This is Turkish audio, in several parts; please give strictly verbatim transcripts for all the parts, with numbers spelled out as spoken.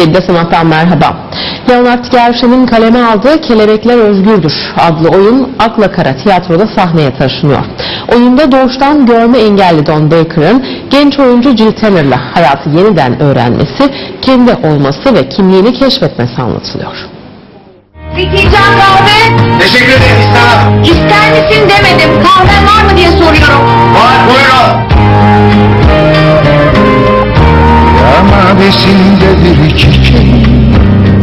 Türkiye'de sanattan merhaba. Leonard Gershwin'in kaleme aldığı Kelebekler Özgürdür adlı oyun Akla Kara tiyatroda sahneye taşınıyor. Oyunda doğuştan görme engelli Don Baker'ın genç oyuncu Jill Tanner'la hayatı yeniden öğrenmesi, kendi olması ve kimliğini keşfetmesi anlatılıyor. Peki can kahve? Teşekkür ederim, istemem. İster misin demedim. Kahven var mı diye soruyorum. Var, buyurun. Ya mavisindedir çiçeğin,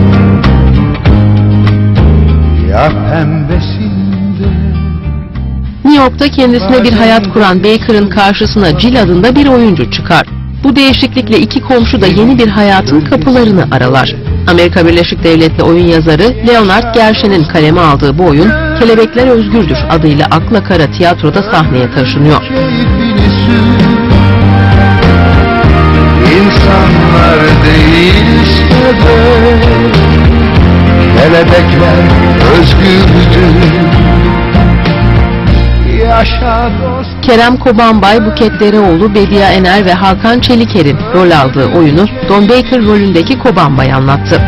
ya pembesinde. New York'ta kendisine bir hayat kuran Baker'ın karşısına Jill adında bir oyuncu çıkar. Bu değişiklikle iki komşu da yeni bir hayatın kapılarını aralar. Amerika Birleşik Devletleri oyun yazarı Leonard Gershwin'in kaleme aldığı bu oyun Kelebekler Özgürdür adıyla Akla Kara tiyatroda sahneye taşınıyor. İnsanlar değilse de kelebekler özgürdür. Yaşa dost. Kerem Kobanbay, Buket Dereoğlu, Bediye Ener ve Hakan Çeliker'in rol aldığı oyunu Don Baker rolündeki Kobanbay anlattı.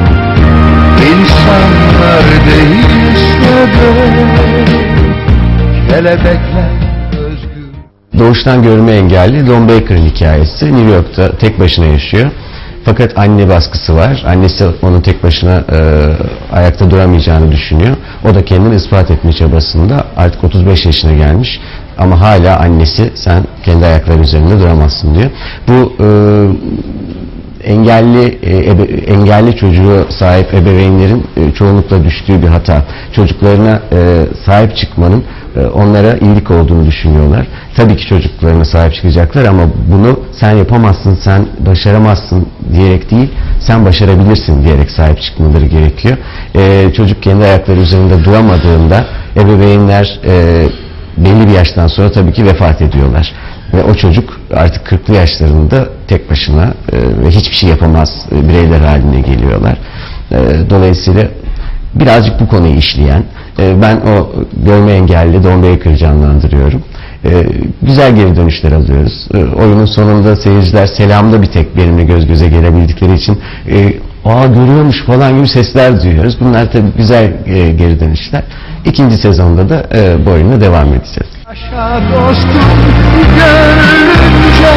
İnsanlar değilse de kelebekler özgür. Doğuştan görme engelli Don Baker'ın hikayesi. New York'ta tek başına yaşıyor. Fakat anne baskısı var. Annesi onun tek başına e, ayakta duramayacağını düşünüyor. O da kendini ispat etme çabasında artık otuz beş yaşına gelmiş. Ama hala annesi sen kendi ayakları üzerinde duramazsın diyor. Bu e, engelli e, ebe, engelli çocuğu sahip ebeveynlerin e, çoğunlukla düştüğü bir hata. Çocuklarına e, sahip çıkmanın e, onlara iyilik olduğunu düşünüyorlar. Tabii ki çocuklarına sahip çıkacaklar ama bunu sen yapamazsın, sen başaramazsın diyerek değil, sen başarabilirsin diyerek sahip çıkmaları gerekiyor. E, çocuk kendi ayakları üzerinde duramadığında ebeveynler e, belli bir yaştan sonra tabii ki vefat ediyorlar. Ve o çocuk artık kırklı yaşlarında tek başına e, ve hiçbir şey yapamaz e, bireyler haline geliyorlar. E, dolayısıyla birazcık bu konuyu işleyen, e, ben o görme engelli Don Baker'ı canlandırıyorum. E, güzel geri dönüşler alıyoruz. E, oyunun sonunda seyirciler selamda bir tek benimle göz göze gelebildikleri için e, aa görüyormuş falan gibi sesler duyuyoruz. Bunlar tabii güzel e, geri dönüşler. İkinci sezonda da e, bu oyuna devam edeceğiz. Yaşa dostum gönlünce,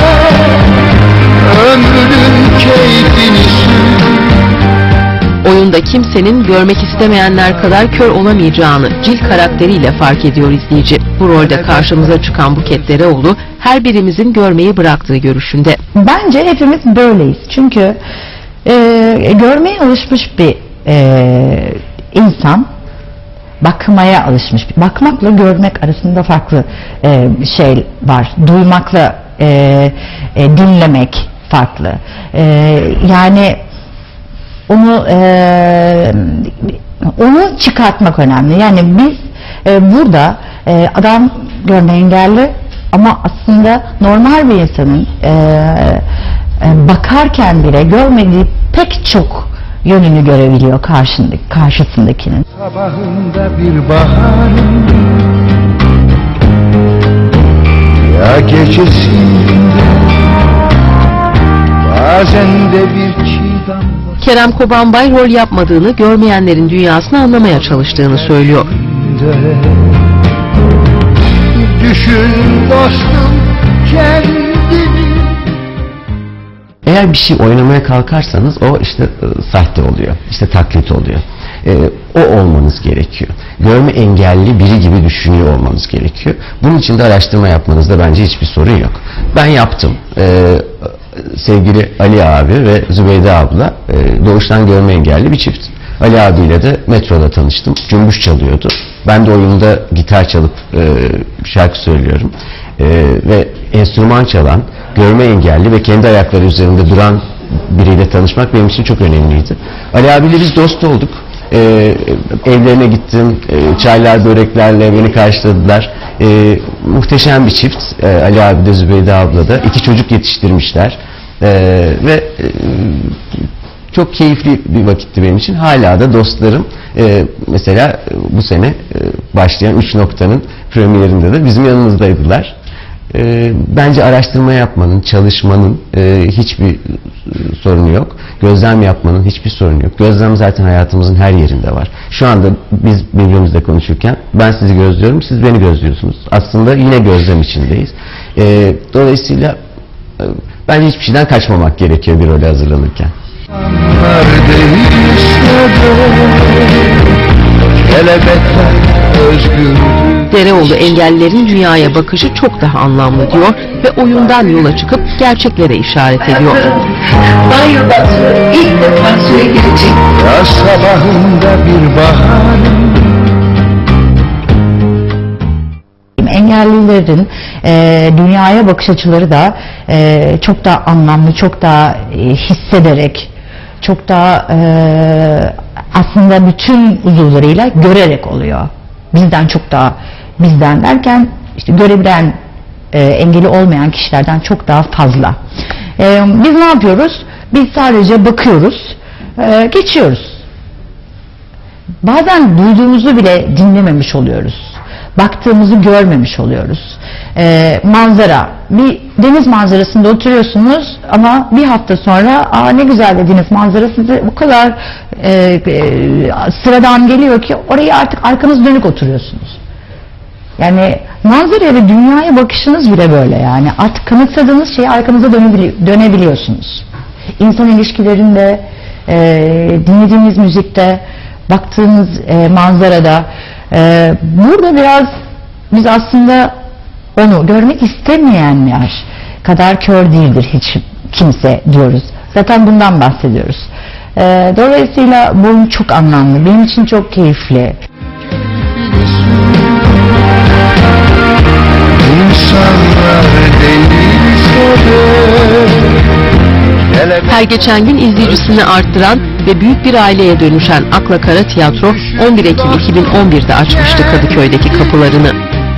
ömrünün keyfini sür. Oyunda kimsenin görmek istemeyenler kadar kör olamayacağını Jill karakteriyle fark ediyor izleyici. Bu rolde karşımıza çıkan Buket Dereoğlu her birimizin görmeyi bıraktığı görüşünde. Bence hepimiz böyleyiz. Çünkü e, görmeye alışmış bir e, insan bakmaya alışmış. Bakmakla görmek arasında farklı e, şey var. Duymakla e, e, dinlemek farklı. E, yani onu e, onu çıkartmak önemli. Yani biz e, burada e, adam görme engelli ama aslında normal bir insanın e, e, bakarken bile görmediği pek çok yönünü görebiliyor karşındaki, karşısındakinin. Sabahında bir baharın, ya gecesinde bazen de bir çiğdem. Kerem Kobanbay rol yapmadığını, görmeyenlerin dünyasını anlamaya çalıştığını söylüyor. Düşün dostum kendini. Eğer bir şey oynamaya kalkarsanız o işte e, sahte oluyor, işte taklit oluyor. E, o olmanız gerekiyor. Görme engelli biri gibi düşünüyor olmanız gerekiyor. Bunun için de araştırma yapmanızda bence hiçbir sorun yok. Ben yaptım. E, sevgili Ali abi ve Zübeyde abla e, doğuştan görme engelli bir çift. Ali abiyle de metroda tanıştım. Cümbüş çalıyordu. Ben de oyunda gitar çalıp e, şarkı söylüyorum. E, ve enstrüman çalan, görme engelli ve kendi ayakları üzerinde duran biriyle tanışmak benim için çok önemliydi. Ali abiyle biz dost olduk. Ee, evlerine gittim, ee, çaylar, böreklerle beni karşıladılar. Ee, muhteşem bir çift. Ee, Ali abi de Zübeyde abla da. İki çocuk yetiştirmişler. Ee, ve e, çok keyifli bir vakitti benim için. Hala da dostlarım. Ee, mesela bu sene e, başlayan Üç Nokta'nın premierinde de bizim yanımızdaydılar. E, bence araştırma yapmanın, çalışmanın e, hiçbir e, sorunu yok. Gözlem yapmanın hiçbir sorunu yok. Gözlem zaten hayatımızın her yerinde var. Şu anda biz birbirimizle konuşurken ben sizi gözlüyorum, siz beni gözlüyorsunuz. Aslında yine gözlem içindeyiz. E, dolayısıyla e, bence hiçbir şeyden kaçmamak gerekiyor bir role hazırlanırken. Kelebekler özgür. Dereoğlu engellilerin dünyaya bakışı çok daha anlamlı diyor ve oyundan yola çıkıp gerçeklere işaret ediyor. Banyoda ilk defa suya girecek. Yaz sabahında bir baharım. Engellilerin e, dünyaya bakış açıları da e, çok daha anlamlı, çok daha e, hissederek, çok daha e, aslında bütün uzuvlarıyla görerek oluyor. Bizden çok daha, bizden derken işte görebilen, e, engeli olmayan kişilerden çok daha fazla. E, biz ne yapıyoruz? Biz sadece bakıyoruz, e, geçiyoruz. Bazen duyduğumuzu bile dinlememiş oluyoruz. Baktığımızı görmemiş oluyoruz. Ee, manzara, bir deniz manzarasında oturuyorsunuz ama bir hafta sonra aa ne güzel de deniz manzarası da bu kadar e, e, sıradan geliyor ki oraya artık arkanız dönük oturuyorsunuz. Yani manzaraya ve dünyaya bakışınız bile böyle yani. Artık kanıksadığınız şeyi arkanıza dönebili- dönebiliyorsunuz. İnsan ilişkilerinde, e, dinlediğiniz müzikte, baktığınız e, manzarada, e, burada biraz biz aslında onu görmek istemeyenler kadar kör değildir hiç kimse diyoruz. Zaten bundan bahsediyoruz. E, dolayısıyla bu çok anlamlı. Benim için çok keyifli. İnsanlar değilse de Her geçen gün izleyicisini arttıran ve büyük bir aileye dönüşen Akla Kara Tiyatro on bir Ekim iki bin on bir'de açmıştı Kadıköy'deki kapılarını.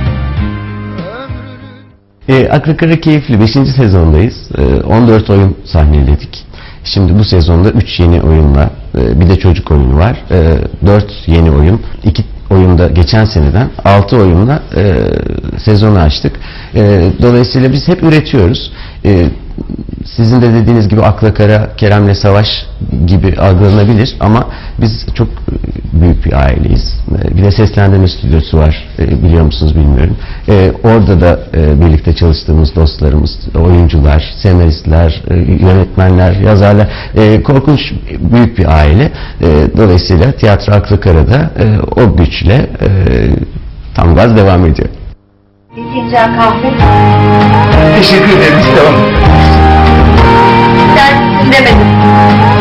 E, Akla Kara keyifli. beşinci sezondayız. E, on dört oyun sahneledik. Şimdi bu sezonda üç yeni oyunla, e, bir de çocuk oyunu var. E, dört yeni oyun, iki oyunda geçen seneden, altı oyunla e, sezonu açtık. E, dolayısıyla biz hep üretiyoruz. E, sizin de dediğiniz gibi Akla Kara, Kerem'le Savaş gibi algılanabilir ama biz çok büyük bir aileyiz. Bir de seslendirme stüdyosu var, biliyor musunuz bilmiyorum. Orada da birlikte çalıştığımız dostlarımız, oyuncular, senaristler, yönetmenler, yazarlar, korkunç büyük bir aile. Dolayısıyla tiyatro Akla Kara'da o güçle tam gaz devam ediyor. Bir fincan kahve. Teşekkür ederim. Biz devam. Sen demedim.